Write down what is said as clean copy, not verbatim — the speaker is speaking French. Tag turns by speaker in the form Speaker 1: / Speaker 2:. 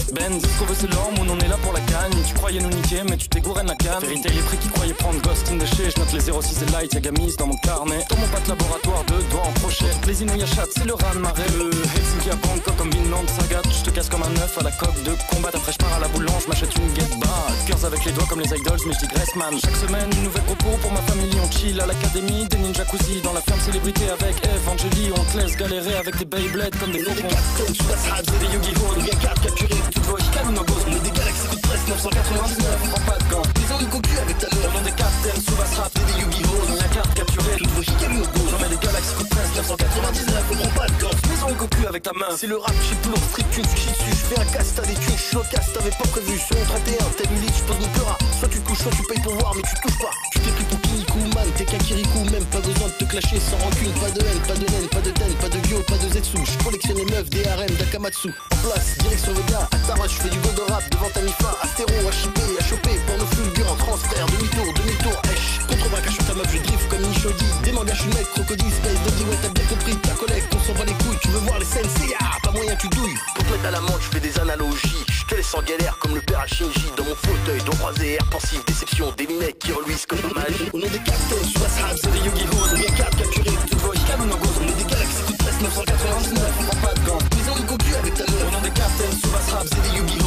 Speaker 1: Benz, ce qu'on veut c'est l'or, on est là pour la gagne. Tu croyais nous niquer, mais tu t'es gouré de la canne. Vérité, les prix qui croyaient prendre Ghost in the Shade. Je note les 06 et light, y'a gamise dans mon carnet. Dans mon pack laboratoire, deux doigts en crochet. Les inouïs à chatte, c'est le rat de marée. Helsinki à Bangkok comme Vinland Saga. Je te casse comme un œuf à la coque de combat. Après je pars à la boulange, m'achète une get bar. Cœurs avec les doigts comme les idols, mais je digresse man. Chaque semaine, une nouvelle propos pour ma famille. On chill à l'académie, des ninja jacuzzi. Dans la ferme célébrité avec Eve, Angélie. On te laisse galérer avec des Beyblades comme des faucons. Des captains, tu passes rap, c'est des Yu-Gi-Oh! On vient carte capturée, tu te vois, Hikaru no Go. On est des galaxies coup de presse 999, on prend pas de gants. Ils ont du cocu avec ta mère. On est des captains, sous basse rap, c'est des Yu-Gi-Oh! On vient carte capturée, tu te vois, Hikaru no Go. J'en mets des galaxies coup de presse 999, on prend pas de gants. Maison et cocu avec ta main. C'est le rap, chip lourd, strip tune, tu chies dessus. Je fais un casse, t'as des thunes, je suis au casse, t'avais pas prévu. Sur mon 31, t'as une lit, je pose mon pleura. Soit tu te couches, soit tu payes pour voir, mais tu te touches pas. Tu t'es pris pour Kinikou, man, t'es qu'un Kirikou. Même pas besoin de te clasher sans rancune. Pas de haine, pas de naine, pas de den, pas de gyo, pas de zetsu. Je collectionne les meufs, des harems, d'Akamatsu. En place, direction Vega, à Tara, je fais du gold rap devant ta mifa. Astéro, à chipper, à choper, porno fulgurant, transfert, demi-tour, hesh. Contre-braque, à ta meuf, je drift comme Nishodi. Des mangas, je suis mec, crocodile, space, daddy, ouais, t'as bien compris. Ta collecte, on s'en bat les couilles, tu veux voir les scènes, c'est pas moyen, tu douilles. Pour te mettre à la menthe, je fais des analogies. Je te laisse en galère comme le père à Shinji. Dans mon fauteuil, dos croisé, air pensif, déception, des lunettes qui reluisent comme dommage. Au nom des captains, je passe rap, c'est des Yu-Gi-Oh! On vient carte capturée, tu vois, Hikaru no Go. On est des galaxies coup de presse 999, on prend pas de gants. Maison de cocu avec ta mère. Au nom des captains, sous basse rap, c'est des Yu-Gi-Oh!